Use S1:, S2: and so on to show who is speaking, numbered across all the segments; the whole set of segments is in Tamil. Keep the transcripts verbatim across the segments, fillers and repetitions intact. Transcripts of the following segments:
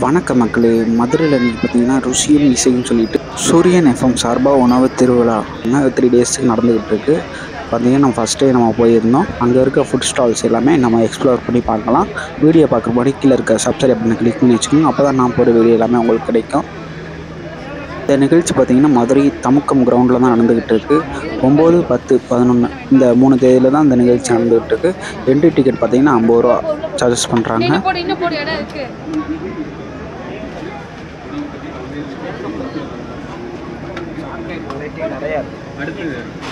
S1: வணக்க மக்களே, மதுரையில் இன்றைக்கி பார்த்தீங்கன்னா ருசியும் இசைன்னு சொல்லிட்டு சூரியன் எஃப்எம் சார்பாக உணவு திருவிழா த்ரீ டேஸுக்கு நடந்துக்கிட்டு இருக்கு. பார்த்தீங்கன்னா நம்ம ஃபஸ்ட் டே நம்ம போயிருந்தோம். அங்கே இருக்க ஃபுட் ஸ்டால்ஸ் எல்லாமே நம்ம எக்ஸ்ப்ளோர் பண்ணி பார்க்கலாம். வீடியோ பார்க்குற மாதிரி கீழே இருக்க சப்ஸ்கிரைப் பண்ணி கிளிக் பண்ணி வச்சுக்கோங்க. அப்போ தான் நான் போகிற வீடியோ எல்லாமே உங்களுக்கு கிடைக்கும். இந்த நிகழ்ச்சி பார்த்திங்கன்னா மதுரை தமுக்கம் கிரவுண்டில் தான் நடந்துக்கிட்டு இருக்குது. ஒம்பது பத்து பதினொன்று இந்த மூணு தேதியில் தான் இந்த நிகழ்ச்சி நடந்துகிட்டு இருக்குது. என்ட்ரி டிக்கெட் பார்த்திங்கன்னா ஐம்பது ரூபா சார்ஜஸ் பண்ணுறாங்க.
S2: நிறையா அடுத்து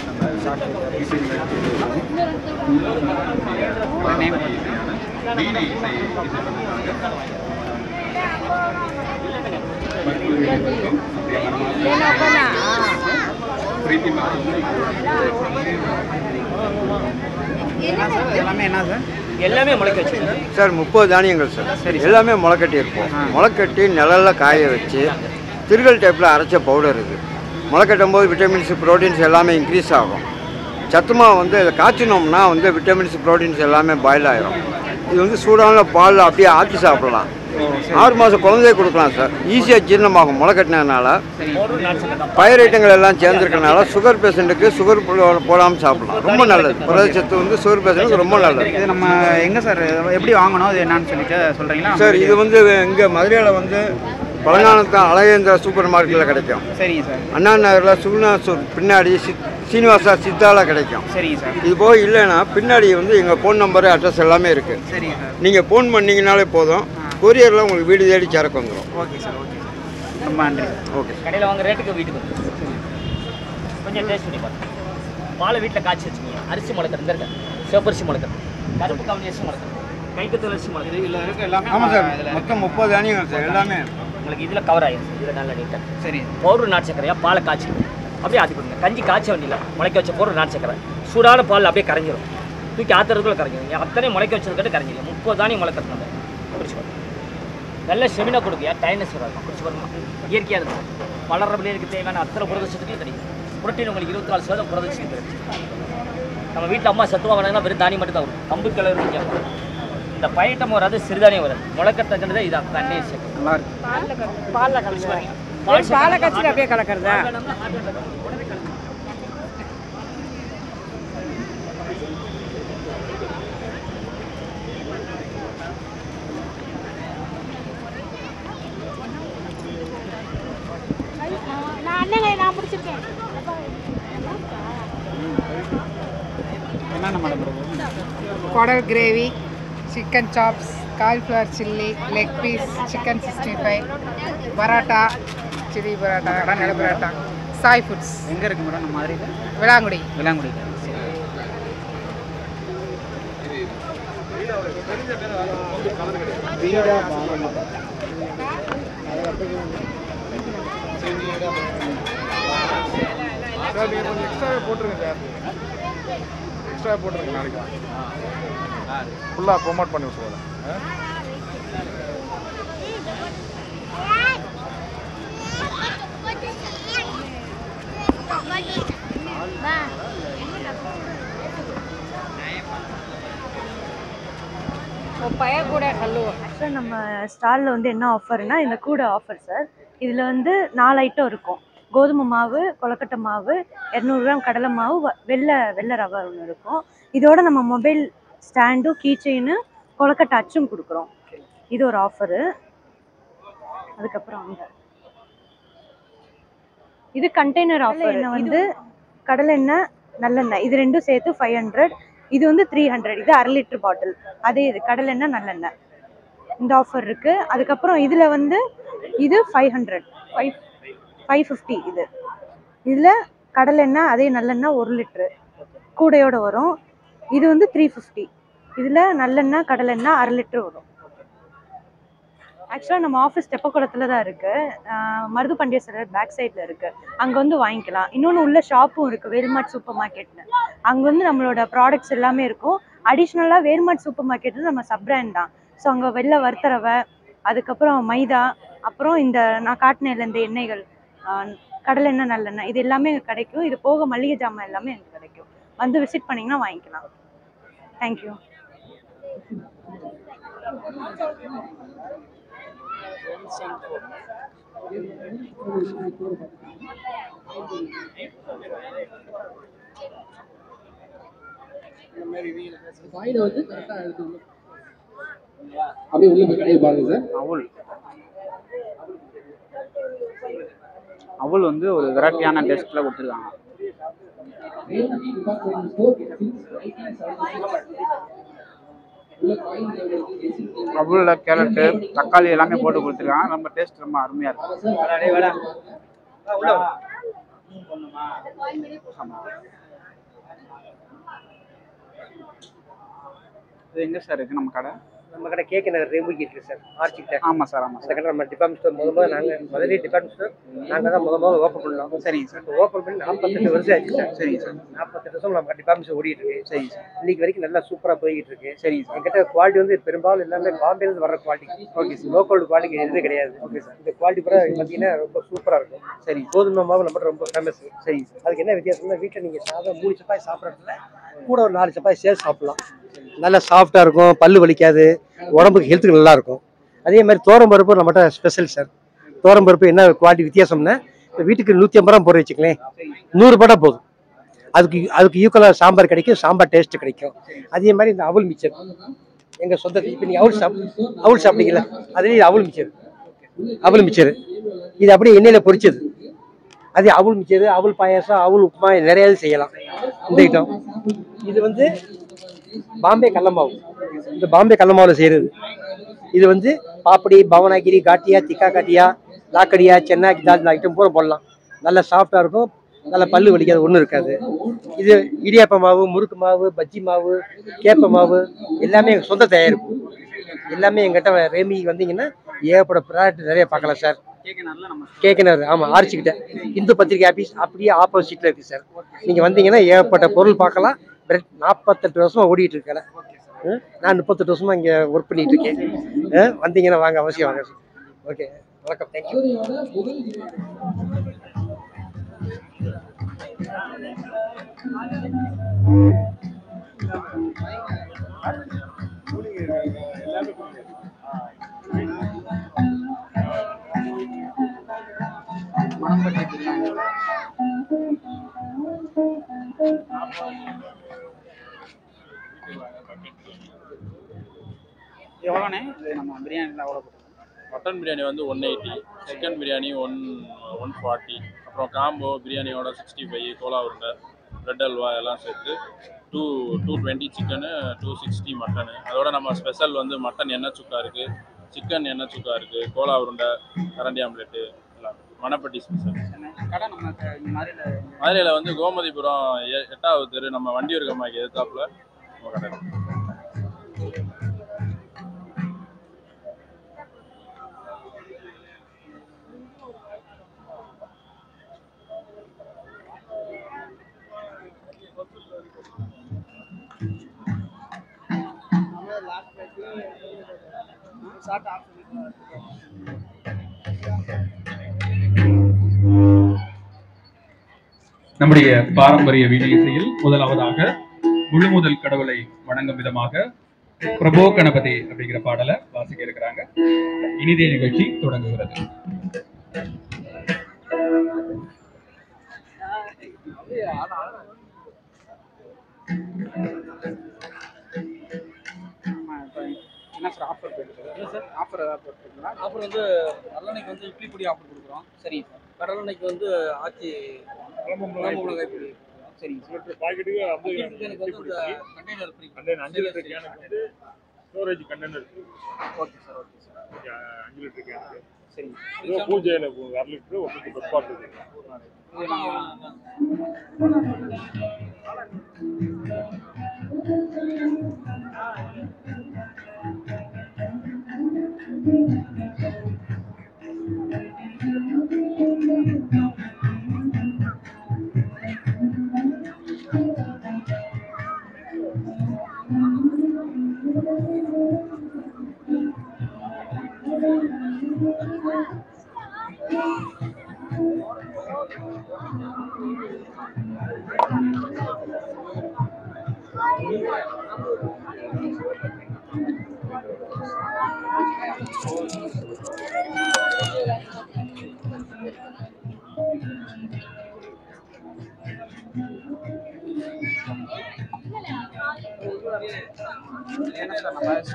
S2: எல்லாமே என்ன சார்?
S3: எல்லாமே முளைக்கட்டி
S2: சார் முப்பது தானியங்கள் சார். சரி, எல்லாமே முளைக்கட்டி இருக்கும். முளைக்கட்டி நிழல்ல காய வச்சு திருகல் டைப்பில் அரைச்ச பவுடர் இது. முளைக்கட்டும் போது விட்டமின்ஸ் ப்ரோட்டீன்ஸ் எல்லாமே இன்க்ரீஸ் ஆகும். சத்துமாக வந்து இதை காய்ச்சினோம்னா வந்து விட்டமின்ஸ் ப்ரோட்டீன்ஸ் எல்லாமே பாயில் ஆகிரும். இது வந்து சூடான பாலில் அப்படியே ஆற்றி சாப்பிடலாம். ஆறு மாதம் குழந்தைய கொடுக்கலாம் சார். ஈஸியாக ஜீரணமாகும். முளைக்கட்டினதுனால பயிர் ஐட்டங்கள் எல்லாம் சேர்ந்துருக்கனால சுகர் பேஷண்ட்டுக்கு சுகர் போடாமல் சாப்பிடலாம். ரொம்ப நல்லது. புரதச்சத்து வந்து சுகர் பேஷண்ட்டுக்கு ரொம்ப நல்லது.
S1: இது நம்ம எங்கே சார் எப்படி வாங்கணும், அது என்னன்னு சொல்லிட்டு சொல்கிறீங்களா
S2: சார்? இது வந்து இங்கே மதுரையில் வந்து பழங்காலத்தான் அழகேந்திர சூப்பர் மார்க்கெட்டில் கிடைக்கும்.
S1: சரிங்க சார்.
S2: அண்ணா நகரில் சுகுணா பின்னாடி சித் சீனிவாசா சித்தாவில் கிடைக்கும்.
S1: சரிங்க சார்.
S2: இது போக இல்லைன்னா பின்னாடி வந்து எங்கள் ஃபோன் நம்பரு அட்ரஸ் எல்லாமே இருக்குது.
S1: சரிங்க சார்.
S2: நீங்கள் ஃபோன் பண்ணிங்கனாலே போதும், கொரியரில் உங்களுக்கு வீடு தேடி சரக்கு வந்துடும்.
S1: Okay sir. ஓகே ரொம்ப நன்றி.
S2: ஓகே.
S3: கடையில் வாங்க ரேட்டுக்கு வீட்டுக்கு வந்து கொஞ்சம் டேஸ்ட் பண்ணி பாருங்க. பாலை வீட்டில் காய்ச்சி வச்சுக்கோங்க. அரிசி முளைக்கிறது இருக்க, சிவப்பரிசி முளைக்கிறது, கருப்பு கவனி அரிசி முளைக்கிறது, கைக்கத்தூர் அரிசி முளைக்கிறது, இதில் இருக்க எல்லாமே.
S2: ஆமாம் சார், மொத்தம் முப்பது தானியங்கள் சார். எல்லாமே
S3: உங்களுக்கு இதில் கவர் ஆகிடும். இதில் நல்லா நீட்டாக.
S1: சரி.
S3: பவுடர் நாட்டு சக்கரையாக பாலை காய்ச்சி அப்படியே ஆற்றி கொடுங்க. கஞ்சி காய்ச்ச வண்டியில் முளைக்க வச்ச பவுடர் நாட்டு சக்கரை சூடான பால் அப்படியே கரைஞ்சிடும். தூக்கி ஆத்துறதுக்குள்ள கரைஞ்சிடும். அத்தனை முளைக்க வச்சதுக்கிட்ட கரைஞ்சிடும். முப்பது தானியம் முளைக்கிறதுனால குடிச்சு பாருங்க. நல்ல செமினா கொடுக்கையா டைனஸ் வரும். குடிச்சு பாருங்க. இயற்கையாக இருக்கும். வளர்ற பிள்ளைகளுக்கு தேவையான அத்தனை புரதச்சத்துக்கும் கிடைக்கும். புரோட்டீன் உங்களுக்கு இருபத்தி நாலு சதவீதம் புரதச்சத்து கிடைக்கும். நம்ம வீட்டில் அம்மா சத்துவா வேணாங்கன்னா வெறும் தானியம் மட்டும் தான் வரும். கம்பு கிளறு கேட்பாங்க. இந்த பயிட்டம் வராது, சிறுதானியம் வராது. முளைக்கட்டது இதான் தண்ணி சேர்க்கும். நல்லா இருக்கு. பாலில் கழிச்சு பாருங்க. பாலை கட்சியில் அப்படியே கலக்கிறதா?
S4: நான் முடிச்சிருக்கேன்.
S1: என்னென்ன மேடம்?
S4: குடல் gravy, chicken chops, cauliflower chilli, leg piece, chicken sixty five, parotta, chilli parotta, கடலை பரோட்டா, சாய் ஃபுட்ஸ்.
S1: எங்கே இருக்குது மேடம் நம்ம மதுரையில்?
S4: விளாங்குடி.
S1: விளாங்குடி.
S5: எக்ஸ்ட்ராவே போட்டுருங்க சார். எக்ஸ்ட்ரா போட்டுருங்க. நாளைக்கு ஃபுல்லாக ப்ரொமோட் பண்ணி விட்டுருவாங்க.
S6: சார் நம்ம ஸ்டாலில் வந்து என்ன ஆஃபர்னா இந்த கூட ஆஃபர் சார். இதில் வந்து நாலு ஐட்டம் இருக்கும். கோதுமை மாவு, கொலக்கட்டை மாவு, இரநூறு கிராம் கடலை மாவு, வெள்ளை வெள்ளை ரவை ஒன்று இருக்கும். இதோட நம்ம மொபைல் ஸ்டாண்டும் கீ செயினு கொலக்கட்டை அச்சும் கொடுக்குறோம். இது ஒரு ஆஃபரு. அதுக்கப்புறம் அங்கே இது கண்டெய்னர் ஆஃபர். என்ன வந்து கடலை எண்ணெய் நல்லெண்ணெய் இது ரெண்டும் சேர்த்து ஃபைவ் ஹண்ட்ரட். இது வந்து த்ரீ ஹண்ட்ரட். இது அரை லிட்டர் பாட்டில். அதே இது கடலை எண்ணெய் நல்லெண்ணெய் இந்த ஆஃபர் இருக்குது. அதுக்கப்புறம் இதில் வந்து இது five hundred five five fifty. இது இதில் கடலை எண்ணெய் அதே நல்லெண்ணெய் ஒரு லிட்ரு கூடையோடு வரும். இது வந்து த்ரீ ஃபிஃப்டி. இதில் நல்லெண்ணெய் கடலை எண்ணெய் அரை லிட்ரு வரும். ஆக்சுவலாக நம்ம ஆஃபீஸ் தெப்பக்குளத்தில் தான் இருக்குது. மருது பண்டிகை சிலர் பேக் சைடில் இருக்குது. அங்கே வந்து வாங்கிக்கலாம். இன்னொன்று உள்ள ஷாப்பும் இருக்குது, வேல்மார்ட் சூப்பர் மார்க்கெட்னு. அங்கே வந்து நம்மளோட ப்ராடக்ட்ஸ் எல்லாமே இருக்கும். அடிஷ்னலாக வேல்மார்ட் சூப்பர் மார்க்கெட்டு நம்ம சப் பிராண்ட் தான். ஸோ அங்கே வெள்ளை வறுத்தரவை, அதுக்கப்புறம் மைதா, அப்புறம் இந்த நான் காட்டினேன் இந்த எண்ணெய்கள், கடலை எண்ணெய் நல்லெண்ணெய், இது எல்லாமே எங்களுக்கு கிடைக்கும். இது போக மளிகை ஜாமான் எல்லாமே எங்களுக்கு கிடைக்கும். வந்து விசிட் பண்ணிங்கன்னா வாங்கிக்கலாம். தேங்க்யூ.
S7: வாயில வந்து கரெக்டா எடுத்துக்கணும். அப்படியே உள்ள போய் கடையை பாருங்க சார்.
S1: அவல் அவல் வந்து ஒரு வெரைட்டியான டேஸ்ட்டில் கொடுத்துருக்காங்க. அவலில் கேரட்டு தக்காளி எல்லாமே போட்டு கொடுத்துருக்காங்க. ரொம்ப டேஸ்ட் ரொம்ப அருமையாக இருக்கும். இது எங்கே சார் இருக்குது நம்ம கடை?
S8: நம்ம கடை கேக்கு நகர் ரேம்புக்கு இருக்குது சார், ஆர்ச்சிக்கிட்ட.
S1: ஆமாம் சார், ஆமாம்
S8: அந்த
S1: சார்.
S8: கடை நம்ம டிபார்ட்மெண்ட் ஸ்டோர் முத முதல்ல நாங்கள் மதுரை டிபார்ட்மெண்ட் ஸ்டோர் நாங்கள் தான் முத முதல்ல ஓப்பன் பண்ணோம்.
S1: சரிங்க சார்.
S8: இப்போ ஓப்பன் பண்ணி நாற்பத்தெட்டு வருஷம் ஆச்சு சார்.
S1: சரிங்க சார்.
S8: நாற்பத்தெட்டு வருஷம் நம்ம டிபார்ட்மெண்ட் ஸ்டோர் ஓடிட்டு இருக்கு.
S1: சரிங்க சார்.
S8: இன்னைக்கு வரைக்கும் நல்லா சூப்பராக போய்கிட்டு இருக்கு.
S1: சரிங்க சார்.
S8: என்கிட்ட குவாலிட்டி வந்து பெரும்பாலும் எல்லாமே பாம்பேலேருந்து வர quality. Okay sir. Local quality எதுவுமே கிடையாது. Okay sir. இந்த குவாலிட்டி பூரா பார்த்தீங்கன்னா ரொம்ப சூப்பராக இருக்கும்.
S1: சரி.
S8: கோதுமை மாவு நம்மகிட்ட ரொம்ப ஃபேமஸ்.
S1: சரிங்க சார்.
S8: அதுக்கு என்ன வித்தியாசம்னா வீட்டில் நீங்கள் சாதம் மூணு சப்பாய் சாப்பிட்றதுல கூட ஒரு நாலு சப்பாய் சேர்த்து சாப்பிடலாம். நல்லா சாஃப்டாக இருக்கும், பல்லு வலிக்காது, உடம்புக்கு ஹெல்த்துக்கு நல்லா இருக்கும். அதே மாதிரி தோரம் பருப்பு நம்மகிட்ட ஸ்பெஷல் சார். தோரம் பருப்பு என்ன குவாலிட்டி வித்தியாசம்னா இப்போ வீட்டுக்கு நூற்றி ஐம்பது ரூபா போட்டு வச்சுக்கலேன், நூறுரூபா போதும். அதுக்கு அதுக்கு ஈக்குவலாக சாம்பார் கிடைக்கும், சாம்பார் டேஸ்ட் கிடைக்கும். அதே மாதிரி இந்த அவல் மிச்சர் எங்கள் சொந்த, இப்போ நீங்கள் அவல் சாப் அவல் சாப்பிட்டீங்களா, அதுலேயே அவல் மிச்சர் அவல் மிச்சர் இது அப்படியே எண்ணெயில் பொரிச்சது. அதே அவல் மிச்சர், அவல் பாயாசம், அவல் உப்புமா நிறையா செய்யலாம் இந்த ஐட்டம். இது வந்து பாம்பே கடல மாவு. இந்த பாம்பே கடல மாவில் செய்கிறது இது வந்து பாப்படி, பவனாகிரி, காட்டியா, திக்கா காட்டியா, லாக்கடியா, சென்னாக்கி தால் இந்த ஐட்டம் பூரா போடலாம். நல்லா சாஃப்டாக இருக்கும், நல்லா பல்லு வலிக்காது, ஒன்றும் இருக்காது. இது இடியாப்ப மாவு, முறுக்கு மாவு, பஜ்ஜி மாவு, கேப்ப மாவு எல்லாமே எங்கள் சொந்த தயாரிப்பு. எல்லாமே எங்கிட்ட ரேமி வந்தீங்கன்னா ஏகப்பட ப்ராடக்ட் நிறைய பார்க்கலாம் சார். கேக்கினர், ஆமாம், ஆர்ச்சிக்கிட்ட இந்து பத்திரிகை ஆஃபீஸ் அப்படியே ஆப்போசிட்டில் இருக்குது சார். நீங்கள் வந்தீங்கன்னா ஏகப்பட்ட பொருள் பார்க்கலாம். நாற்பத்தெட்டு வருஷமாக ஓடிட்டு இருக்கேன். நான் முப்பத்தெட்டு வருஷமாக இங்கே ஒர்க் பண்ணிட்டு இருக்கேன். வந்தீங்கன்னா வாங்க, அவசியம் வாங்க. ஓகே, வணக்கம், தேங்க்யூ.
S1: எவ்வளோண்ணே இது நம்ம பிரியாணியில் எவ்வளோ போட்டுருக்கோம்?
S9: மட்டன் பிரியாணி வந்து one eighty, chicken biryani one one forty, அப்புறம் காம்போ பிரியாணியோட சிக்ஸ்டி ஃபைவ், கோலா உருண்டை, பிரெட் அல்வா எல்லாம் சேர்த்து two two twenty chicken, two sixty mutton. அதோட நம்ம ஸ்பெஷல் வந்து மட்டன் எண்ணெய் சுக்கா இருக்குது, சிக்கன் எண்ணெய் சுக்கா இருக்குது, கோலா உருண்டை, கரண்டி ஆம்லெட்டு எல்லாம் மணப்பட்டி ஸ்பெஷல்.
S1: கடை நம்ம மதுரையில்
S9: மதுரையில் வந்து கோமதிபுரம் எ எட்டாவது தெரு நம்ம வண்டியூர் கம்மாய்க்கு எதிர்த்தாப்புல நம்ம கடை.
S10: நம்முடைய பாரம்பரிய வீணை இசையில் முதலாவதாக முழு முதல் கடவுளை வணங்கும் விதமாக பிரபோ கணபதி அப்படிங்கிற பாடலை வாசிக்க இருக்கிறாங்க. இனிதே நிகழ்ச்சி தொடங்குகிறது.
S1: என்ன சார் ஆஃபர் போயிட்டு இல்லை சார்? ஆஃபர் ஏதாவது போட்டுருக்கீங்களா?
S11: ஆஃபர் வந்து கடலெண்ணெய்க்கு வந்து இட்லி பொடி ஆஃபர் கொடுக்குறோம்.
S1: சரிங்க சார்.
S11: கடலெண்ணெய்க்கு வந்து ஆச்சி குழம்பு மிளகாய் பொடி.
S1: சரிங்க சார்.
S5: பாக்கெட்டுக்கு
S11: எனக்கு வந்து இந்த கண்டெய்னர் ஃப்ரீ.
S5: கண்டெய்னர் அஞ்சு லிட்டர் கேனுக்கு வந்து storage container.
S1: Okay sir, okay sir.
S5: அஞ்சு லிட்டர் கேனுக்கு.
S1: சரிங்க.
S5: இது பூஜையில் அரை லிட்டரு ஒரு பஸ் பார்த்து.
S1: Thank you.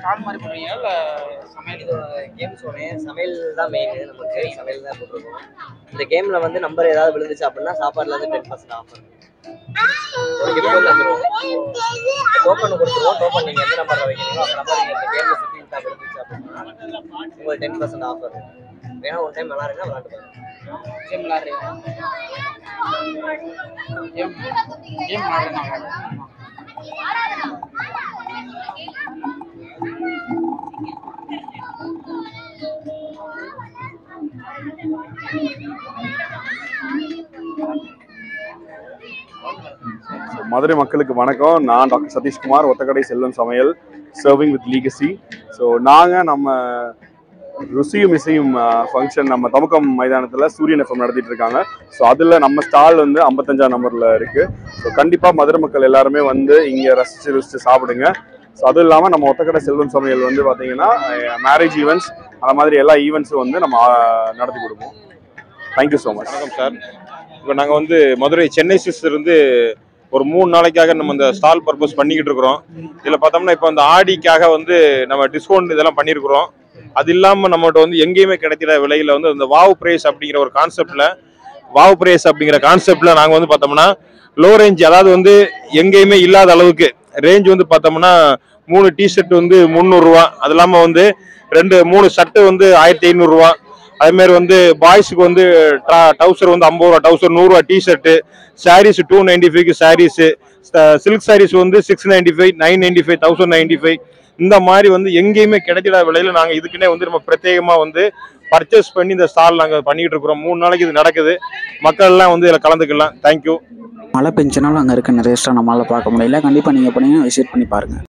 S12: ஸ்டால் மாதிரி போடுறீங்க இல்லை சமையல்?
S13: இது கேம் சொன்னேன், சமையல் தான் மெயின். நமக்கு சமையல் தான் போட்டுருக்கோம். இந்த கேமில் வந்து நம்பர் ஏதாவது விழுந்துச்சு அப்படின்னா சாப்பாடுலேருந்து டென் பர்சன்ட் ஆஃபர். ஒரு கிஃப்ட் வந்துடும். டோக்கன் கொடுத்துருவோம். டோக்கன் நீங்கள் எந்த நம்பரில் வைக்கிறீங்களோ அந்த நம்பர் நீங்கள் இந்த கேமில் சுற்றி விட்டா விழுந்துச்சு அப்படின்னா உங்களுக்கு டென் பர்சன்ட் ஆஃபர். வேணா ஒரு டைம் விளாடுங்க, விளாண்டு பாருங்க.
S12: கேம் விளாட்றீங்க? கேம் கேம் விளாட்றேன்.
S14: மதுரை மக்களுக்கு வணக்கம். நான் டாக்டர் சதீஷ்குமார், ஒத்தக்கடை செல்வம் சமையல், சர்விங் வித் லீகசி. ஸோ நாங்கள் நம்ம ருசியும் இசையும் ஃபங்க்ஷன் நம்ம தமுக்கம் மைதானத்தில் சூரியன் எஃப்எம் நடத்திட்டு இருக்காங்க. ஸோ அதில் நம்ம ஸ்டால் வந்து ஐம்பத்தஞ்சாம் நம்பரில் இருக்குது. ஸோ கண்டிப்பாக மதுரை மக்கள் எல்லாருமே வந்து இங்கே ரசித்து ருசித்து சாப்பிடுங்க. ஸோ அதுவும் இல்லாமல் நம்ம ஒத்தக்கடை செல்வம் சமையல் வந்து பார்த்தீங்கன்னா மேரேஜ் ஈவெண்ட்ஸ் அந்த மாதிரி எல்லா ஈவெண்ட்ஸும் வந்து நம்ம நடத்தி கொடுப்போம். Thank you so much.
S15: வணக்கம் சார். இப்போ நாங்கள் வந்து மதுரை சென்னை சிஸ்டர்லேருந்து ஒரு மூணு நாளைக்காக நம்ம இந்த ஸ்டால் பர்பஸ் பண்ணிக்கிட்டு இருக்கிறோம். இதில் பார்த்தோம்னா இப்போ அந்த ஆடிக்காக வந்து நம்ம டிஸ்கவுண்ட் இதெல்லாம் பண்ணியிருக்கிறோம். அது இல்லாமல் நம்மகிட்ட வந்து எங்கேயுமே கிடைக்கிற விலையில் வந்து இந்த வாவ் பிரைஸ் அப்படிங்கிற ஒரு கான்செப்டில் வாவ் பிரைஸ் அப்படிங்கிற கான்செப்டில் நாங்கள் வந்து பார்த்தோம்னா லோ ரேஞ்ச், அதாவது வந்து எங்கேயுமே இல்லாத அளவுக்கு ரேஞ்ச் வந்து பார்த்தோம்னா மூணு டிஷர்ட் வந்து முந்நூறுரூவா, அது இல்லாமல் வந்து ரெண்டு மூணு ஷர்ட்டு வந்து ஆயிரத்தி ஐநூறுரூவா, அதுமாரி வந்து பாய்ஸுக்கு வந்து டவுசர் வந்து ஐம்பது ரூபா டவுசர், நூறுரூவா டிஷர்ட்டு, சாரீஸ் டூ நைன்டி ஃபைவ்க்கு சாரீஸு, சில்க் சாரீஸ் வந்து six ninety five nine ninety five thousand ninety five இந்த மாதிரி வந்து எங்கேயுமே கிடைக்கிற விலையில் நாங்கள் இதுக்குன்னே வந்து நம்ம பிரத்யேகமாக வந்து பர்ச்சேஸ் பண்ணி இந்த ஸ்டால் நாங்கள் பண்ணிகிட்டு இருக்கிறோம். மூணு நாளைக்கு இது நடக்குது. மக்கள்லாம் வந்து இதில் கலந்துக்கலாம். தேங்க்யூ.
S1: மழை பெஞ்சனால அங்கே இருக்க நிறைய ஸ்டால் நம்மளால் பார்க்க முடியல. கண்டிப்பாக நீங்கள் போனீங்கன்னா விசிட் பண்ணி பாருங்கள்.